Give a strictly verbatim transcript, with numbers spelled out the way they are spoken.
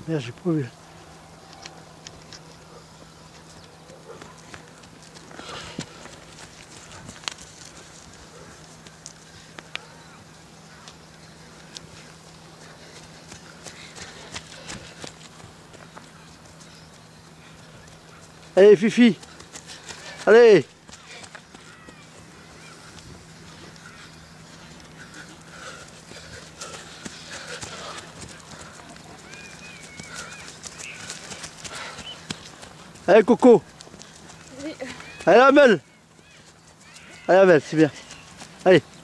Merde, j'ai pas vu. Allez Fifi, allez. Allez Coco. Oui. Allez Amel. Allez Amel, c'est bien. Allez.